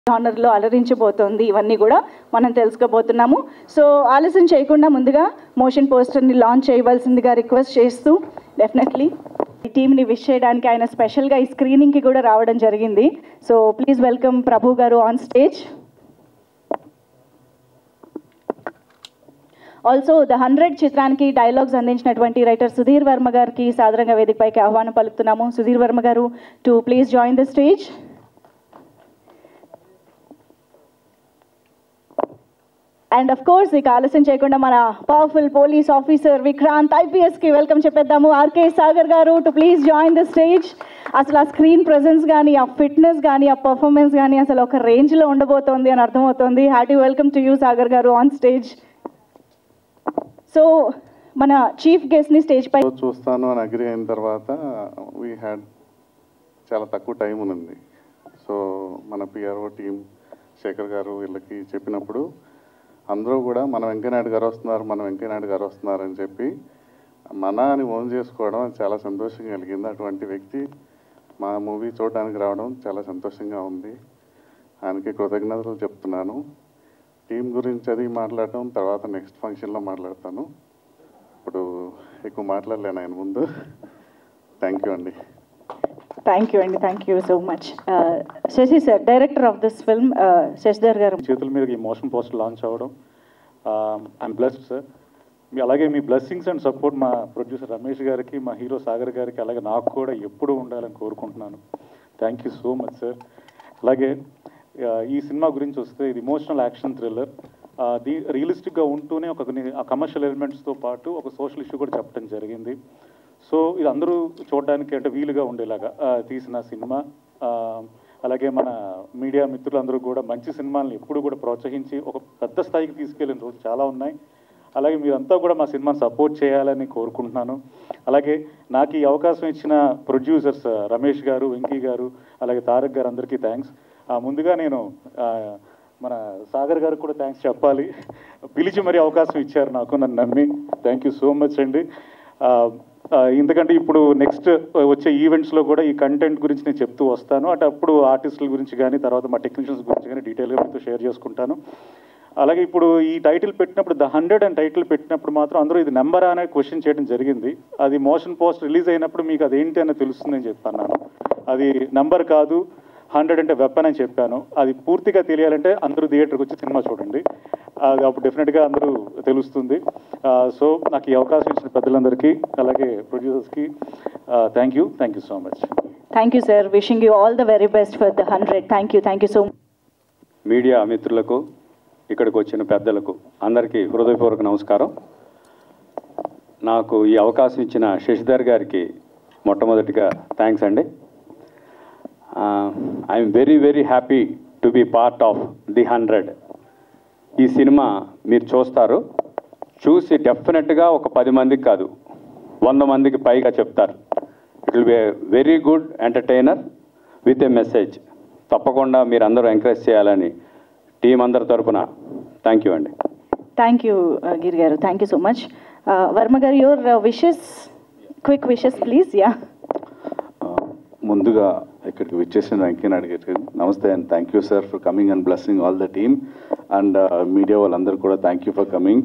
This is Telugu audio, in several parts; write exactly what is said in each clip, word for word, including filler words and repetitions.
ఆనర్లో అలరించబోతోంది. ఇవన్నీ కూడా మనం తెలుసుకోబోతున్నాము. సో ఆలస్యం చేయకుండా ముందుగా మోషన్ పోస్టర్ని లాంచ్ చేయవలసిందిగా రిక్వెస్ట్ చేస్తూ డెఫినెట్లీ ఈ టీమ్ని విష్ చేయడానికి ఆయన స్పెషల్గా ఈ స్క్రీనింగ్కి కూడా రావడం జరిగింది. సో ప్లీజ్ వెల్కమ్ ప్రభు గారు on stage. Also the hundred చిత్రానికి డైలాగ్స్ అందించినటువంటి రైటర్ సుధీర్ వర్మ గారికి సాదరంగా వేదికపైకి ఆహ్వానం పలుకుతున్నాము. సుధీర్ వర్మ గారు to please join the stage. And of course ఇక ఆలస్యం చేయకుండా మన పవర్ఫుల్ పోలీస్ ఆఫీసర్ విక్రాంత్ ఐపీఎస్కి వెల్కమ్ చెప్పేద్దాము. ఆర్కే సాగర్ గారు to please join the stage. అసలు ఆ స్క్రీన్ ప్రెజెన్స్ కానీ, ఆ ఫిట్నెస్ కానీ, ఆ పర్ఫార్మెన్స్ కానీ అసలు ఒక రేంజ్లో ఉండబోతోంది అని అర్థమవుతోంది. Hearty welcome to you Sagar గారు ఆన్ స్టేజ్. సో మన చీఫ్ గెస్ట్ని స్టేజ్ పై చూస్తాను అని అగ్రి అయిన తర్వాత వీ హ్యాడ్ చాలా తక్కువ టైం ఉంది. సో మన పిఆర్ఓ టీం శేఖర్ గారు వీళ్ళకి చెప్పినప్పుడు అందరూ కూడా మన వెంకయ్యనాయుడు గారు వస్తున్నారు మన వెంకయ్యనాయుడు గారు వస్తున్నారు అని చెప్పి మన అని ఓన్ చేసుకోవడం చాలా సంతోషంగా కలిగింది. అటువంటి వ్యక్తి మా మూవీ చూడడానికి రావడం చాలా సంతోషంగా ఉంది. ఆయనకి కృతజ్ఞతలు చెప్తున్నాను. టీం గురించి అది మాట్లాడటం తర్వాత నెక్స్ట్ ఫంక్షన్లో మాట్లాడతాను. ఇప్పుడు ఎక్కువ మాట్లాడలేను ఆయన ముందు. థ్యాంక్ యూ అండి. థ్యాంక్ యూ అండి. Thank you so much. Sasi sir, director of this film, Sasidhar గారు చేతుల మీద ఈ మోషన్ పోస్టర్ లాంచ్ అవ్వడం ఐఎమ్ బ్లెస్డ్ సార్. మీ అలాగే మీ బ్లెస్సింగ్స్ అండ్ సపోర్ట్ మా ప్రొడ్యూసర్ రమేష్ గారికి, మా హీరో సాగర్ గారికి, అలాగే నాకు కూడా ఎప్పుడూ ఉండాలని కోరుకుంటున్నాను. Thank you so much sir. అలాగే ఈ సినిమా గురించి వస్తే ఇది ఇమోషనల్ యాక్షన్ థ్రిల్లర్. దీ రియలిస్టిక్గా ఉంటూనే ఒక కమర్షియల్ ఎలిమెంట్స్తో పాటు ఒక సోషల్ ఇష్యూ కూడా చెప్పడం జరిగింది. సో ఇది అందరూ చూడడానికి అంటే వీలుగా ఉండేలాగా తీసిన సినిమా. అలాగే మన మీడియా మిత్రులందరూ కూడా మంచి సినిమాలను ఎప్పుడు కూడా ప్రోత్సహించి ఒక పెద్ద స్థాయికి తీసుకెళ్ళిన రోజు చాలా ఉన్నాయి. అలాగే మీరంతా కూడా మా సినిమాని సపోర్ట్ చేయాలని కోరుకుంటున్నాను. అలాగే నాకు ఈ అవకాశం ఇచ్చిన ప్రొడ్యూసర్స్ రమేష్ గారు, వెంకీ గారు, అలాగే తారక్ గారు అందరికీ థ్యాంక్స్. ముందుగా నేను మన సాగర్ గారికి కూడా థ్యాంక్స్ చెప్పాలి. పిలిచి మరీ అవకాశం ఇచ్చారు నాకు, నన్ను నమ్మి. థ్యాంక్ యూ సో మచ్ అండి. ఎందుకంటే ఇప్పుడు నెక్స్ట్ వచ్చే ఈవెంట్స్లో కూడా ఈ కంటెంట్ గురించి నేను చెప్తూ వస్తాను. అటు అప్పుడు ఆర్టిస్టుల గురించి కానీ, తర్వాత మా టెక్నీషియన్స్ గురించి కానీ డీటెయిల్గా మీతో షేర్ చేసుకుంటాను. అలాగే ఇప్పుడు ఈ టైటిల్ పెట్టినప్పుడు ద హండ్రెడ్ అండ్ టైటిల్ పెట్టినప్పుడు మాత్రం అందరూ ఇది నెంబర్ అనే క్వశ్చన్ చేయడం జరిగింది. అది మోషన్ పోస్ట్ రిలీజ్ అయినప్పుడు మీకు అది ఏంటి అని తెలుస్తుందని చెప్పాను. అది నెంబర్ కాదు, హండ్రెడ్ అంటే వెపన్ అని చెప్పాను. అది పూర్తిగా తెలియాలంటే అందరూ థియేటర్కి వచ్చి సినిమా చూడండి, అది అప్పుడు డెఫినెట్గా అందరూ తెలుస్తుంది. సో నాకు ఈ అవకాశం ఇచ్చిన పెద్దలందరికీ అలాగే ప్రొడ్యూసర్స్కి thank you thank you so much. Thank you sir. Wishing you all the very best for the hundred. Thank you thank you so much. Media మిత్రులకు, ఇక్కడికి వచ్చిన పెద్దలకు అందరికీ హృదయపూర్వక నమస్కారం. నాకు ఈ అవకాశం ఇచ్చిన శశిధర్ గారికి మొట్టమొదటిగా థ్యాంక్స్ అండి. I'm very very happy to be part of the hundred. ఈ సినిమా మీరు చూస్తారు, చూసి డెఫినెట్గా ఒక పది మందికి కాదు వంద మందికి పైగా చెప్తారు. It will be a very good entertainer with a message. తప్పకుండా మీరు అందరూ ఎంకరేజ్ చేయాలని టీం అందరి తరఫున థ్యాంక్ యూ అండి. థ్యాంక్ యూ గిరి గారు. Thank you so much. Varma గారు, your wishes, quick wishes please. Yeah, ముందుగా ఇక్కడికి విచ్చేసిన వెంకయ్యనాయుడు గారికి నమస్తే and thank you sir for coming and blessing all the team and media వాళ్ళందరూ కూడా థ్యాంక్ యూ ఫర్ కమింగ్.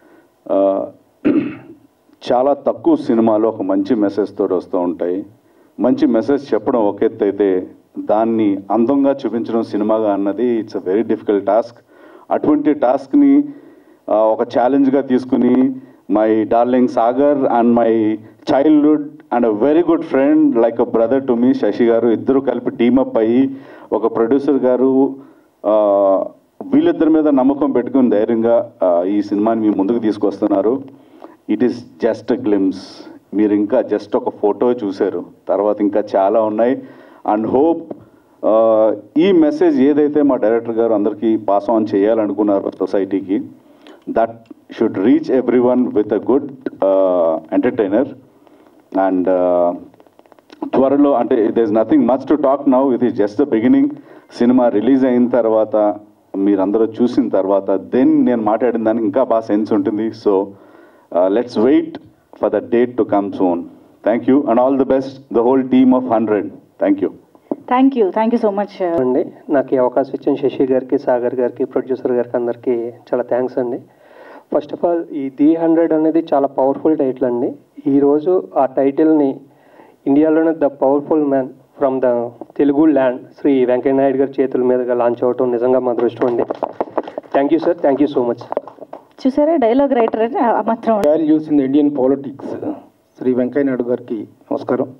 చాలా తక్కువ సినిమాలు ఒక మంచి మెసేజ్ తోటి వస్తూ ఉంటాయి. మంచి మెసేజ్ చెప్పడం ఒక ఎత్తు అయితే దాన్ని అందంగా చూపించడం సినిమాగా అన్నది it's a very difficult task. అటువంటి టాస్క్ని ఒక ఛాలెంజ్గా తీసుకుని my darling Sagar and my childhood and a very good friend like a brother to me Sasi గారు ఇద్దరు కలిపి టీమప్ అయ్యి ఒక ప్రొడ్యూసర్ గారు వీళ్ళిద్దరి మీద నమ్మకం పెట్టుకుని ధైర్యంగా ఈ సినిమాని మీ ముందుకు తీసుకొస్తున్నారు. It is just a glimpse. మీరు ఇంకా జస్ట్ ఒక ఫోటో చూశారు, తర్వాత ఇంకా చాలా ఉన్నాయి. అండ్ హోప్ ఈ మెసేజ్ ఏదైతే మా డైరెక్టర్ గారు అందరికీ పాస్ ఆన్ చేయాలనుకున్నారు సొసైటీకి, that should reach everyone with a good entertainer. And త్వరలో అంటే there is nothing much to talk now, ఇది ఈస్ జస్ట్ ద బిగినింగ్. సినిమా రిలీజ్ అయిన తర్వాత మీరందరూ చూసిన తర్వాత దెన్ నేను మాట్లాడిన దానికి ఇంకా బాగా సెన్స్ ఉంటుంది. So let's wait for the date to come soon. Thank you and all the best the whole team of hundred. Thank you. Thank you thank you so much అండి. నాకు ఈ అవకాశం ఇచ్చిన శశి గారికి, సాగర్ గారికి, ప్రొడ్యూసర్ గారికి అందరికీ చాలా థ్యాంక్స్ అండి. ఫస్ట్ ఆఫ్ ఆల్ ఈ ది హండ్రెడ్ అనేది చాలా పవర్ఫుల్ టైటిల్ అండి. ఈరోజు ఆ టైటిల్ని ఇండియాలోనే the powerful man from the Telugu land Shri Venkaiah Naidu గారి చేతుల మీదుగా లాంచ్ అవ్వటం నిజంగా మా అదృష్టం అండి. Thank you sir, thank you so much. చూసారా డైలాగ్ రైటర్ అంటే మాత్రం values in Indian politics Shri Venkaiah Naidu గారికి నమస్కారం.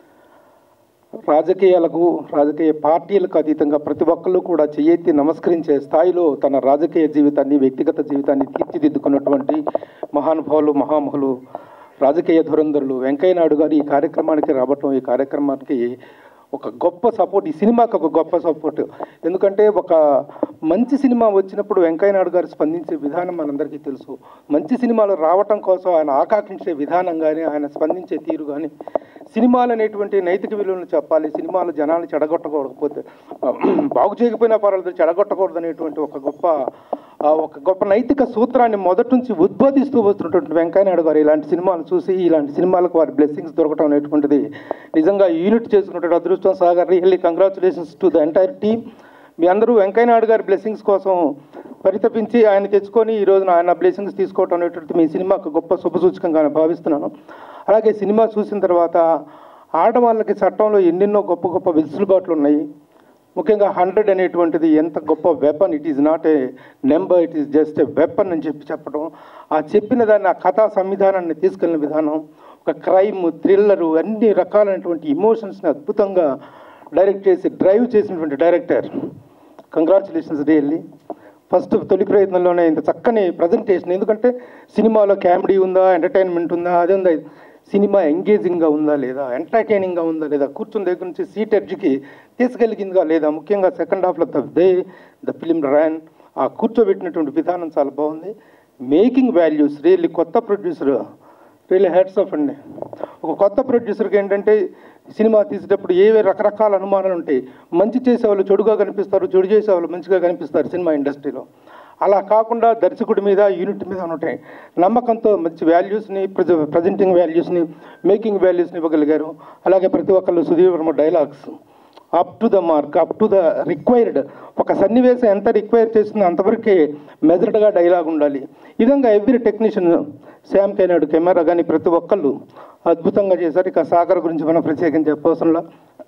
రాజకీయాలకు, రాజకీయ పార్టీలకు అతీతంగా ప్రతి ఒక్కళ్ళు కూడా చెయ్యెత్తి నమస్కరించే స్థాయిలో తన రాజకీయ జీవితాన్ని, వ్యక్తిగత జీవితాన్ని తీర్చిదిద్దుకున్నటువంటి మహానుభావులు, మహామహులు, రాజకీయ ధురంధరులు వెంకయ్యనాయుడు గారు ఈ కార్యక్రమానికి రావటం, ఈ కార్యక్రమానికి ఒక గొప్ప సపోర్ట్, ఈ సినిమాకి ఒక గొప్ప సపోర్ట్. ఎందుకంటే ఒక మంచి సినిమా వచ్చినప్పుడు వెంకయ్యనాయుడు గారు స్పందించే విధానం మనందరికీ తెలుసు. మంచి సినిమాలు రావటం కోసం ఆయన ఆకాంక్షించే విధానం కానీ, ఆయన స్పందించే తీరు కానీ, సినిమాలు అనేటువంటి నైతిక విలువలను చెప్పాలి, సినిమాలు జనాలు చెడగొట్టకూడకపోతే బాగు చేయకపోయినా పర్వాలేదు, చెడగొట్టకూడదు అనేటువంటి ఒక గొప్ప ఒక గొప్ప నైతిక సూత్రాన్ని మొదటి నుంచి ఉద్బోధిస్తూ వస్తున్నటువంటి వెంకయ్యనాయుడు గారు ఇలాంటి సినిమాలు చూసి ఇలాంటి సినిమాలకు వారి బ్లెస్సింగ్స్ దొరకడం అనేటువంటిది నిజంగా యూనిట్ చేసుకున్నటువంటి అదృష్టం. Sagar, really congratulations to the entire team. మీ అందరూ వెంకయ్యనాయుడు గారి బ్లెస్సింగ్స్ కోసం పరితపించి ఆయన తెచ్చుకొని ఈ రోజున ఆయన బ్లెస్సింగ్స్ తీసుకోవటం అనేటువంటి మీ సినిమాకు గొప్ప శుభసూచకంగా భావిస్తున్నాను. అలాగే సినిమా చూసిన తర్వాత ఆడవాళ్ళకి చట్టంలో ఎన్నెన్నో గొప్ప గొప్ప వెసులుబాట్లు ఉన్నాయి. ముఖ్యంగా హండ్రెడ్ అనేటువంటిది ఎంత గొప్ప weapon, it is not a number, it is just a weapon అని చెప్పి చెప్పడం, ఆ చెప్పిన దాన్ని, ఆ కథా సంవిధానాన్ని తీసుకెళ్ళిన విధానం, ఒక క్రైమ్, థ్రిల్లరు, అన్ని రకాలైనటువంటి ఇమోషన్స్ని అద్భుతంగా డైరెక్ట్ చేసి డ్రైవ్ చేసినటువంటి డైరెక్టర్, కంగ్రాచులేషన్స్ రియల్లీ. ఫస్ట్ తొలి ప్రయత్నంలోనే ఇంత చక్కని ప్రజెంటేషన్. ఎందుకంటే సినిమాలో కామెడీ ఉందా, ఎంటర్టైన్మెంట్ ఉందా, అదే ఉందా, సినిమా ఎంగేజింగ్గా ఉందా లేదా, ఎంటర్టైనింగ్గా ఉందా లేదా, కూర్చున్న దగ్గర నుంచి సీట్ ఎడ్జ్కి తీసుకెళ్ళిందా లేదా, ముఖ్యంగా సెకండ్ హాఫ్లో the they the film run, ఆ కూర్చోబెట్టినటువంటి విధానం చాలా బాగుంది. మేకింగ్ వాల్యూస్ రియల్లీ కొత్త ప్రొడ్యూసర్, రియల్లీ హెడ్స్ ఆఫ్ అండి. ఒక కొత్త ప్రొడ్యూసర్కి ఏంటంటే సినిమా తీసేటప్పుడు ఏవే రకరకాల అనుమానాలు ఉంటాయి. మంచి చేసేవాళ్ళు చెడుగా కనిపిస్తారు, చెడు చేసేవాళ్ళు మంచిగా కనిపిస్తారు సినిమా ఇండస్ట్రీలో. అలా కాకుండా దర్శకుడి మీద, యూనిట్ మీద ఉంటాయి నమ్మకంతో మంచి వాల్యూస్ని, ప్రజ ప్రజెంటింగ్ వాల్యూస్ని, మేకింగ్ వాల్యూస్ని ఇవ్వగలిగారు. అలాగే ప్రతి ఒక్కళ్ళు Sudheer Varma dialogues up to the mark, up to the required. ఒక సన్నివేశం ఎంత రిక్వైర్ చేస్తుందో అంతవరకే మెజర్డ్గా డైలాగ్ ఉండాలి. ఈ విధంగా ఎవ్రీ టెక్నీషియన్, శ్యామ్ కైనాడు కెమెరా కానీ ప్రతి ఒక్కళ్ళు అద్భుతంగా చేశారు. ఇక సాగర్ గురించి మనం ప్రత్యేకంగా చెప్పవసరంలా.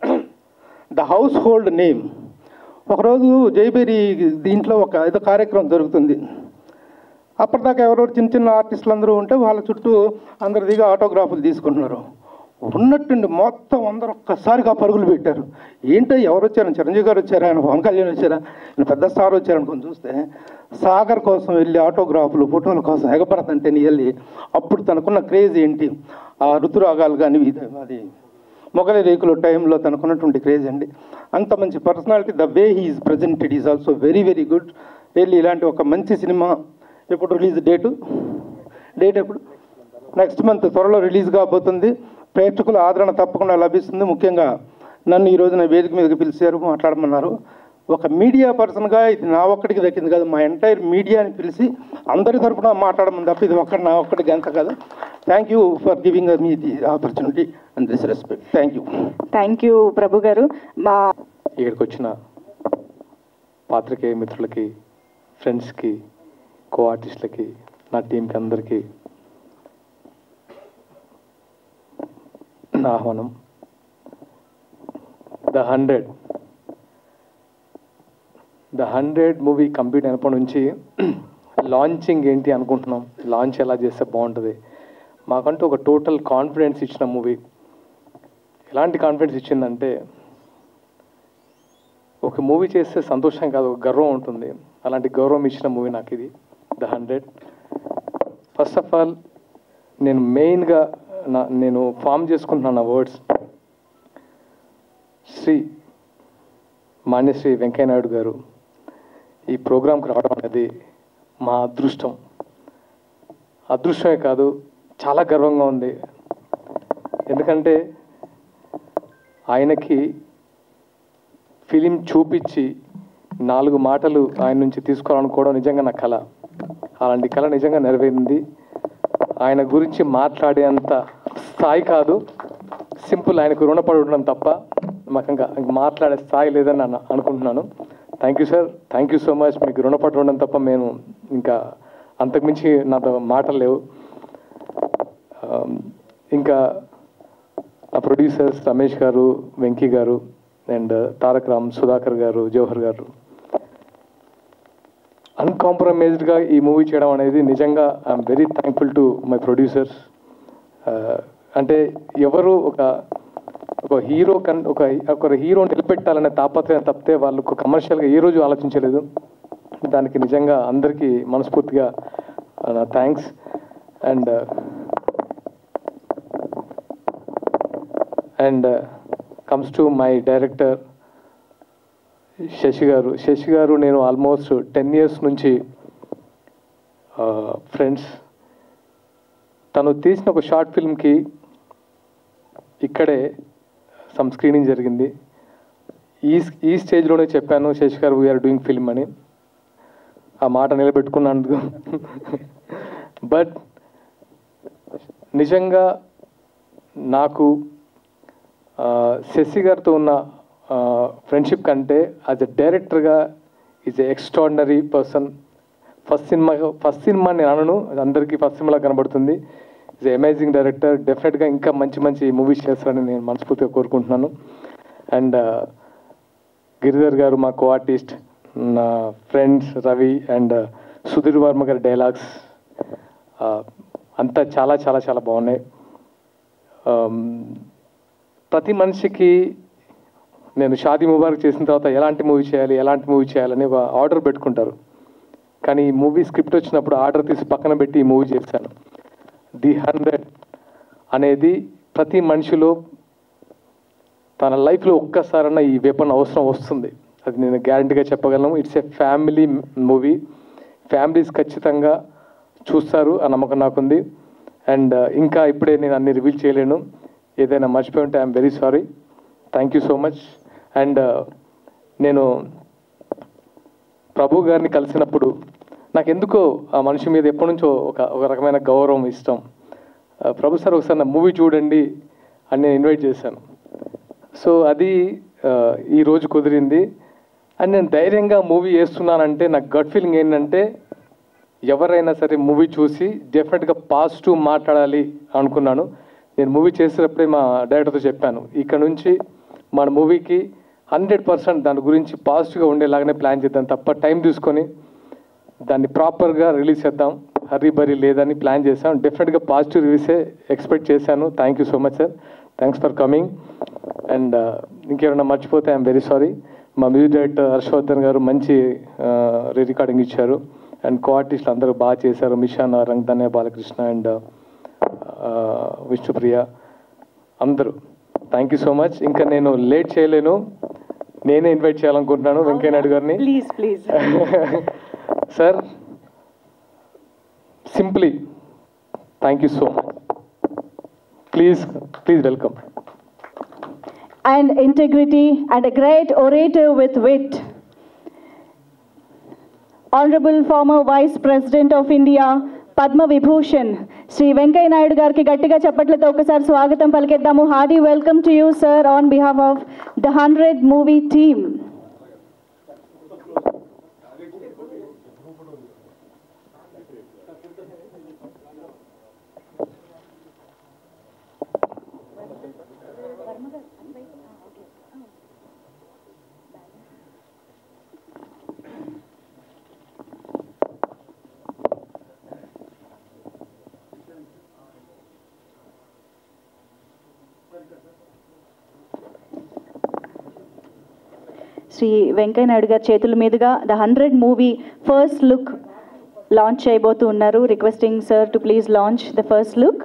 The household name. ఒకరోజు జైబేరి దీంట్లో ఒక ఏదో కార్యక్రమం జరుగుతుంది. అప్పటిదాకా ఎవరెవరు చిన్న చిన్న ఆర్టిస్టులు అందరూ ఉంటే వాళ్ళ చుట్టూ అందరి దిగా ఆటోగ్రాఫ్లు తీసుకుంటున్నారు. ఉన్నట్టుండి మొత్తం అందరూ ఒక్కసారిగా పరుగులు పెట్టారు. ఏంటో ఎవరు వచ్చారు, చిరంజీవి గారు వచ్చారా, ఆయన పవన్ కళ్యాణ్ వచ్చారా, ఆయన పెద్ద స్టార్ వచ్చారనుకొని చూస్తే సాగర్ కోసం వెళ్ళి ఆటోగ్రాఫ్లు, ఫోటోల కోసం ఎగపడతంటే వెళ్ళి అప్పుడు తనకున్న క్రేజ్ ఏంటి, ఆ ఋతురాగాలు కానీ అది మొగలి రేకుల టైంలో తనకున్నటువంటి క్రేజ్ అండి. అంత మంచి personality. The way he is presented is also very very good. Really ఇలాంటి ఒక మంచి సినిమా ఎప్పుడు రిలీజ్ డేటు డేట్ ఎప్పుడు నెక్స్ట్ మంత్ త్వరలో రిలీజ్ కాబోతుంది. ప్రేక్షకుల ఆదరణ తప్పకుండా లభిస్తుంది. ముఖ్యంగా నన్ను ఈ రోజున వేదిక మీదకి పిలిచారు, మాట్లాడమన్నారు. ఒక మీడియా పర్సన్గా ఇది నా ఒక్కడికి దక్కింది కాదు, మా ఎంటైర్ మీడియాని పిలిచి అందరి తరఫున మాట్లాడమని తప్ప ఇది ఒక్కటి నా ఒక్కడికి అంత కాదు. Thank you for giving me the opportunity and this respect. Thank you thank you Prabhu garu. మా ఇక్కడికి వచ్చిన పాత్రికేయ మిత్రులకి, ఫ్రెండ్స్కి, కో ఆర్టిస్టులకి, నా టీంకి అందరికీ నా ఆహ్వానం. The hundred the hundred movie complete అయినప్పటి నుంచి లాంచింగ్ ఏంటి అనుకుంటున్నాం, లాంచ్ ఎలా చేస్తే బాగుంటుంది. మాకంటూ ఒక టోటల్ కాన్ఫిడెన్స్ ఇచ్చిన మూవీ. ఎలాంటి కాన్ఫిడెన్స్ ఇచ్చిందంటే, ఒక మూవీ చేస్తే సంతోషం కాదు, ఒక గర్వం ఉంటుంది. అలాంటి గౌరవం ఇచ్చిన మూవీ నాకు ఇది the hundred. First of all నేను మెయిన్గా నా నేను ఫామ్ చేసుకుంటున్నాను నా వర్డ్స్. శ్రీ మాన్యశ్రీ వెంకయ్యనాయుడు గారు ఈ ప్రోగ్రాంకి రావడం అనేది మా అదృష్టం. అదృష్టమే కాదు, చాలా గర్వంగా ఉంది. ఎందుకంటే ఆయనకి ఫిలిం చూపించి నాలుగు మాటలు ఆయన నుంచి తీసుకోవాలనుకోవడం నిజంగా నా కళ. అలాంటి కళ నిజంగా నెరవేరింది. ఆయన గురించి మాట్లాడేంత స్థాయి కాదు, సింపుల్ ఆయనకు రుణపడి ఉండడం తప్ప మాకు ఇంకా ఇంకా మాట్లాడే స్థాయి లేదని అన్న అనుకుంటున్నాను. Thank you sir, thank you so much. మీకు రుణపడి ఉండడం తప్ప మేము ఇంకా అంతకుమించి నాతో మాటలు లేవు. ఇంకా ఆ ప్రొడ్యూసర్స్ రమేష్ గారు, వెంకీ గారు అండ్ తారక్ రామ్, సుధాకర్ గారు, జవహర్ గారు, అన్కాంప్రమైజ్డ్గా ఈ మూవీ చేయడం అనేది నిజంగా I'm very thankful to my producers. అంటే ఎవరు ఒక ఒక హీరో కన్ ఒక ఒక హీరో నిలబెట్టాలనే తాపత్రయం తప్పితే వాళ్ళకు కమర్షియల్గా ఏ రోజు ఆలోచించలేదు. దానికి నిజంగా అందరికీ మనస్ఫూర్తిగా నా thanks. And and comes to my director Sashi garu. Sashi garu నేను ఆల్మోస్ట్ టెన్ ఇయర్స్ నుంచి ఫ్రెండ్స్. తను తీసిన ఒక షార్ట్ ఫిల్మ్కి ఇక్కడే సమ్ స్క్రీనింగ్ జరిగింది. ఈ ఈ స్టేజ్లోనే చెప్పాను శశి గారు వీఆర్ డూయింగ్ ఫిల్మ్ అని. ఆ మాట నిలబెట్టుకున్నందుకు. బట్ నిజంగా నాకు శశి గారితో ఉన్న ఫ్రెండ్షిప్ కంటే యాజ్ ఎ డైరెక్టర్గా is a extraordinary person. First cinema first cinema నేను అనను, అందరికీ ఫస్ట్ సినిమాలో కనబడుతుంది. Is a amazing director. డెఫినెట్గా ఇంకా మంచి మంచి మూవీస్ చేస్తారని నేను మనస్ఫూర్తిగా కోరుకుంటున్నాను. అండ్ గిరిధర్ గారు మా కో ఆర్టిస్ట్, నా ఫ్రెండ్స్ రవి అండ్ సుధీర్ వర్మ గారి డైలాగ్స్ అంతా చాలా చాలా చాలా బాగున్నాయి. ప్రతి మనిషికి నేను షాదీ ముబారక్ చేసిన తర్వాత ఎలాంటి మూవీ చేయాలి ఎలాంటి మూవీ చేయాలని ఒక ఆర్డర్ పెట్టుకుంటారు. కానీ ఈ మూవీ స్క్రిప్ట్ వచ్చినప్పుడు ఆర్డర్ తీసి పక్కన పెట్టి ఈ మూవీ చేశాను. ది హండ్రెడ్ అనేది ప్రతి మనిషిలో తన లైఫ్లో ఒక్కసారన్నా ఈ వెపన్ అవసరం వస్తుంది. అది నేను గ్యారంటీగా చెప్పగలను. It's a family movie. Families ఖచ్చితంగా చూస్తారు ఆ నమ్మకం నాకుంది. అండ్ ఇంకా ఇప్పుడే నేను అన్ని రివీల్ చేయలేను. ఏదైనా మర్చిపోయి ఉంటే I'm very sorry. Thank you so much. And నేను ప్రభు గారిని కలిసినప్పుడు నాకు ఎందుకో ఆ మనిషి మీద ఎప్పటి నుంచో ఒక ఒక రకమైన గౌరవం, ఇష్టం. ప్రభు సార్ ఒకసారి నా మూవీ చూడండి అని నేను ఇన్వైట్ చేశాను. సో అది ఈరోజు కుదిరింది. అండ్ నేను ధైర్యంగా మూవీ చేస్తున్నానంటే నాకు గట్ ఫీలింగ్ ఏంటంటే ఎవరైనా సరే మూవీ చూసి డెఫినెట్గా పాజిటివ్ మాట్లాడాలి అనుకున్నాను. నేను మూవీ చేసేటప్పుడే మా డైరెక్టర్తో చెప్పాను, ఇక్కడ నుంచి మన మూవీకి హండ్రెడ్ పర్సెంట్ దాని గురించి పాజిటివ్గా ఉండేలాగానే ప్లాన్ చేద్దాం తప్ప టైం తీసుకొని దాన్ని ప్రాపర్గా రిలీజ్ చేద్దాం, హరీ బరీ లేదని ప్లాన్ చేశాం. డెఫినెట్గా పాజిటివ్ రివ్యూసే ఎక్స్పెక్ట్ చేశాను. Thank you so much sir. Thanks for coming. And ఇంకేమైనా మర్చిపోతే ఐఎమ్ వెరీ సారీ. మా మ్యూజిక్ డైరెక్టర్ హర్షవర్ధన్ గారు మంచి రీ రికార్డింగ్ ఇచ్చారు. అండ్ కో ఆర్టిస్టులు అందరూ బాగా చేశారు. మిషాన్, రంగధన్య, బాలకృష్ణ అండ్ విష్ణుప్రియ అందరూ. Thank you so much. ఇంకా నేను లేట్ చేయలేను, నేనే ఇన్వైట్ చేయాలనుకుంటున్నాను వెంకయ్య నాయుడు గారిని. Please please sir, simply thank you so much. Please please welcome. And integrity and a great orator with wit. Honorable former Vice President of India, Padma Vibhushan, Sri Venkaya Naidu gariki gattiga chappatlato okasari swagatam palikedamu. Hearty welcome to you, sir, on behalf of the one hundred movie team. Shri Venkaiah Naidu గారి చేతుల మీదుగా the hundred movie first look launch చేయబోతూ ఉన్నారు. Requesting sir to please launch the first look.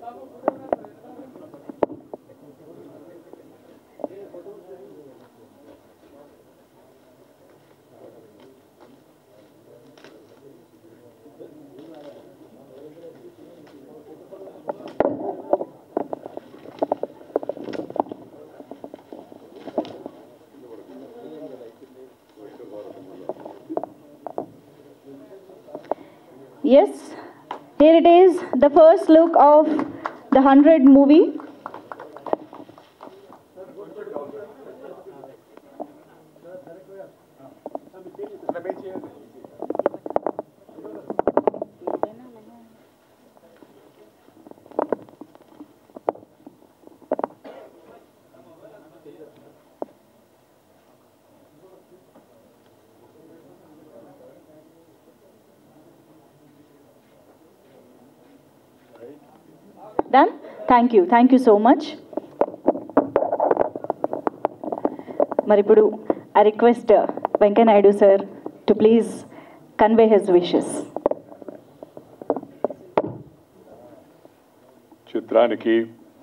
Yes, here it is, the first look of the one hundred movie. Done? Thank you. Thank you so much. Maripudu, I request uh, Venkaiah Naidu sir to please convey his wishes. చిత్రానికి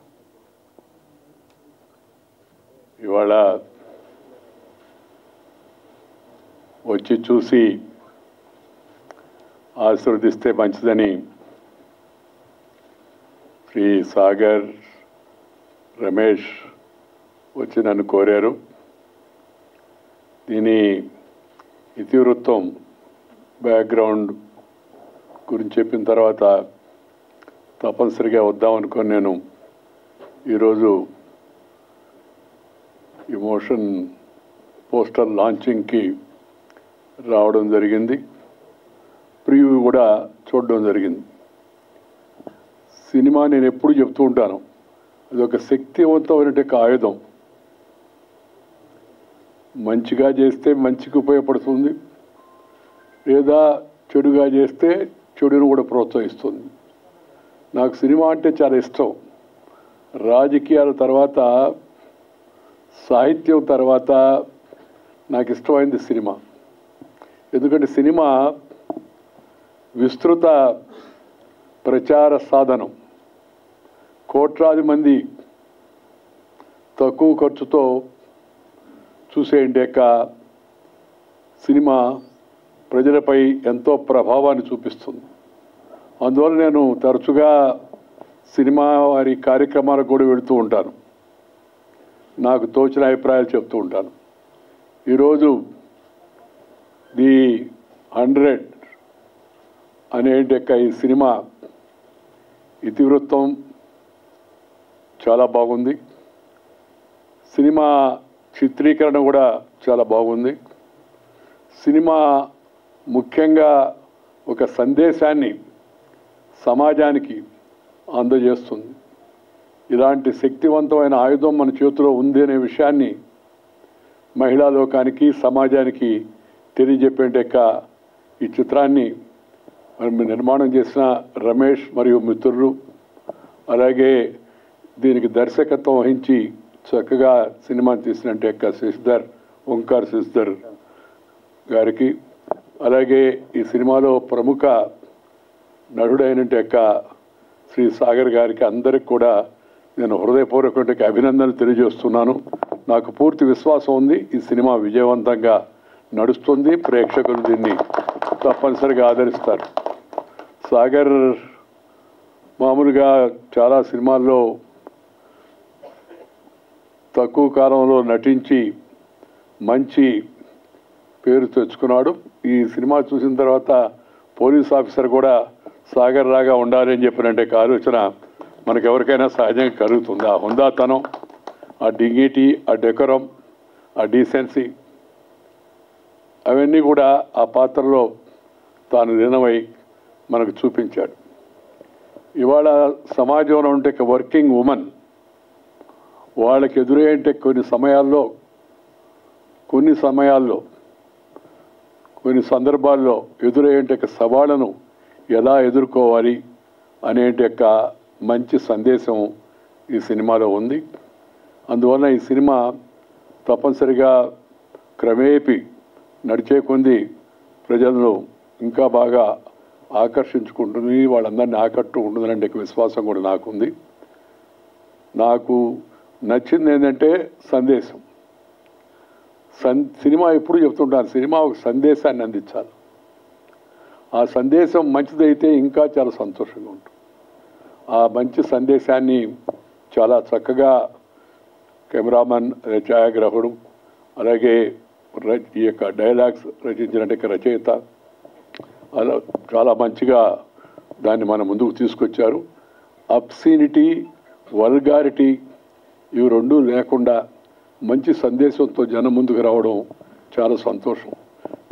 ఇవాళ వచ్చి చూసి ఆశీర్వదిస్తే మంచిదని శ్రీ సాగర్ రమేష్ వచ్చి నన్ను కోరారు. దీని ఇతివృత్తం బ్యాక్గ్రౌండ్ గురించి చెప్పిన తర్వాత తప్పనిసరిగా వద్దామనుకొని నేను ఈరోజు ఇమోషన్ పోస్టర్ లాంచింగ్కి రావడం జరిగింది. ప్రివ్యూ కూడా చూడడం జరిగింది. సినిమా నేను ఎప్పుడు చెప్తూ ఉంటాను, అది ఒక శక్తివంతమైన ఆయుధం. మంచిగా చేస్తే మంచికి ఉపయోగపడుతుంది, లేదా చెడుగా చేస్తే చెడును కూడా ప్రోత్సహిస్తుంది. నాకు సినిమా అంటే చాలా ఇష్టం. రాజకీయాల తర్వాత, సాహిత్యం తర్వాత నాకు ఇష్టమైంది సినిమా. ఎందుకంటే సినిమా విస్తృత ప్రచార సాధనం. కోట్లాది మంది తక్కువ ఖర్చుతో చూసేంటి యొక్క సినిమా ప్రజలపై ఎంతో ప్రభావాన్ని చూపిస్తుంది. అందువల్ల నేను తరచుగా సినిమా వారి కార్యక్రమాలకు కూడా వెళుతూ ఉంటాను. నాకు తోచిన అభిప్రాయాలు చెప్తూ ఉంటాను. ఈరోజు ది హండ్రెడ్ అనేటి యొక్క ఈ సినిమా ఇతివృత్తం చాలా బాగుంది. సినిమా చిత్రీకరణ కూడా చాలా బాగుంది. సినిమా ముఖ్యంగా ఒక సందేశాన్ని సమాజానికి అందజేస్తుంది. ఇలాంటి శక్తివంతమైన ఆయుధం మన చేతిలో ఉంది అనే విషయాన్ని మహిళా లోకానికి, సమాజానికి తెలియజెప్పేట ఈ చిత్రాన్ని నిర్మాణం చేసిన రమేష్ మరియు మిత్రులు, అలాగే దీనికి దర్శకత్వం వహించి చక్కగా సినిమా తీసినట్టు యొక్క శశిధర్, ఓంకార్ శశిధర్ గారికి, అలాగే ఈ సినిమాలో ప్రముఖ నటుడైనట్టు యొక్క శ్రీ సాగర్ గారికి, అందరికి కూడా నేను హృదయపూర్వక అభినందనలు తెలియజేస్తున్నాను. నాకు పూర్తి విశ్వాసం ఉంది ఈ సినిమా విజయవంతంగా నడుస్తుంది. ప్రేక్షకులు దీన్ని తప్పనిసరిగా ఆదరిస్తారు. సాగర్ మామూలుగా చాలా సినిమాల్లో తక్కువ కాలంలో నటించి మంచి పేరు తెచ్చుకున్నాడు. ఈ సినిమా చూసిన తర్వాత పోలీస్ ఆఫీసర్ కూడా సాగర్ లాగా ఉండాలి అని చెప్పినట్టే ఆలోచన మనకు ఎవరికైనా సహజంగా కలుగుతుంది. ఆ హుందాతనం, ఆ డిగ్నిటీ, ఆ డెకరం, ఆ డీసెన్సీ అవన్నీ కూడా ఆ పాత్రలో తాను లీనమై మనకు చూపించాడు. ఇవాళ సమాజంలో ఉంటే వర్కింగ్ ఉమెన్ వాళ్ళకి ఎదురయ్యేంటే కొన్ని సమయాల్లో కొన్ని సమయాల్లో కొన్ని సందర్భాల్లో ఎదురయ్యేంటే సవాళ్లను ఎలా ఎదుర్కోవాలి అనేటి యొక్క మంచి సందేశం ఈ సినిమాలో ఉంది. అందువల్ల ఈ సినిమా తప్పనిసరిగా క్రమేపీ నడిచే కొంది ప్రజలను ఇంకా బాగా ఆకర్షించుకుంటుంది, వాళ్ళందరినీ ఆకట్టుకుంటుందనే విశ్వాసం కూడా నాకుంది. నాకు నచ్చింది ఏంటంటే సందేశం. సన్ సినిమా ఎప్పుడు చెప్తుంటాను, సినిమా ఒక సందేశాన్ని అందించాలి. ఆ సందేశం మంచిదైతే ఇంకా చాలా సంతోషంగా ఉంటుంది. ఆ మంచి సందేశాన్ని చాలా చక్కగా కెమెరామన్, ఛాయాగ్రాహకుడు, అలాగే ఈ యొక్క డైలాగ్స్ రచించినట్టు రచయిత అలా చాలా మంచిగా దాన్ని మన ముందుకు తీసుకొచ్చారు. అబ్సీనిటీ, వల్గారిటీ ఇవి రెండూ లేకుండా మంచి సందేశంతో జనం ముందుకు రావడం చాలా సంతోషం.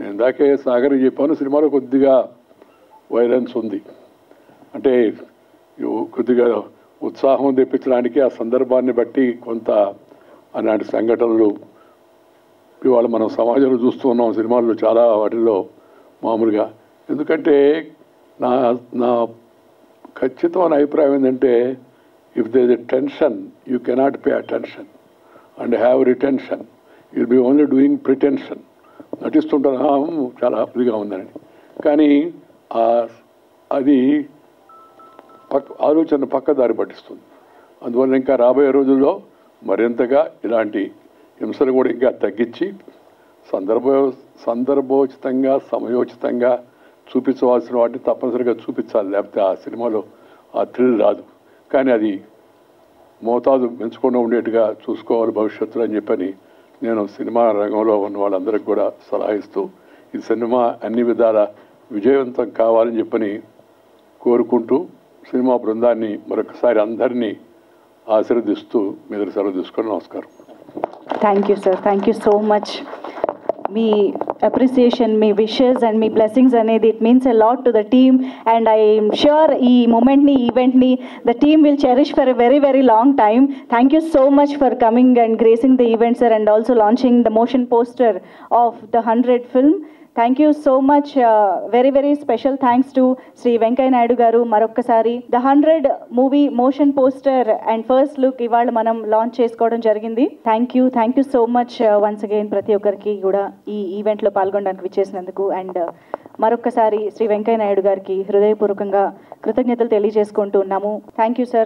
ఇందాకే సాగర్ చెప్పాను, సినిమాలో కొద్దిగా వైలెన్స్ ఉంది. అంటే కొద్దిగా ఉత్సాహం తెప్పించడానికి ఆ సందర్భాన్ని బట్టి కొంత అలాంటి సంఘటనలు ఇవాళ మనం సమాజంలో చూస్తూ ఉన్నాం, సినిమాల్లో చాలా వాటిల్లో మామూలుగా. ఎందుకంటే నా నా ఖచ్చితమైన అభిప్రాయం ఏంటంటే, if there is a tension you cannot pay attention and have retention, you'll be only doing pretension. నటిస్తుంటారు చాలా ఇదిగా ఉందని, కానీ అది పక్క ఆలోచన పక్కదారి పట్టిస్తుంది. అందువల్ల ఇంకా రాబోయే రోజుల్లో మరింతగా ఇలాంటి హింసలు కూడా ఇంకా తగ్గించి సందర్భ సందర్భోచితంగా సమయోచితంగా చూపించవలసిన వాటిని తప్పనిసరిగా చూపించాలి, లేకపోతే ఆ సినిమాలో ఆ థ్రిల్ రాదు. కానీ అది మోతాదు పెంచకుండా ఉండేట్టుగా చూసుకోవాలి భవిష్యత్తులో అని చెప్పని నేను సినిమా రంగంలో ఉన్న వాళ్ళందరికీ కూడా సలహా ఇస్తూ, ఈ సినిమా అన్ని విధాల విజయవంతం కావాలని చెప్పని కోరుకుంటూ సినిమా బృందాన్ని మరొకసారి అందరినీ ఆశీర్వదిస్తూ మీద సెలవు తీసుకొని నమస్కారం. Thank you sir, thank you so much. మీ అప్రిసియేషన్, మీ విషెస్ అండ్ మీ బ్లెస్సింగ్స్ అనేది it means a lot to the team, and I'm sure ఈ మూమెంట్ని ఈవెంట్ని the team will cherish for a very very long time. Thank you so much for coming and gracing the event sir, and also launching the motion poster of the hundred film. Thank you so much. Very very special thanks to Shri Venkaiah Naidu garu. మరొక్కసారి the hundred movie motion poster and first look ఇవాళ మనం లాంచ్ చేసుకోవడం జరిగింది. Thank you thank you so much once again ప్రతి ఒక్కరికి కూడా ఈ ఈవెంట్లో పాల్గొనడానికి విచ్చేసినందుకు. అండ్ మరొక్కసారి శ్రీ వెంకయ్య నాయుడు గారికి హృదయపూర్వకంగా కృతజ్ఞతలు తెలియజేసుకుంటూ ఉన్నాము. Thank you sir.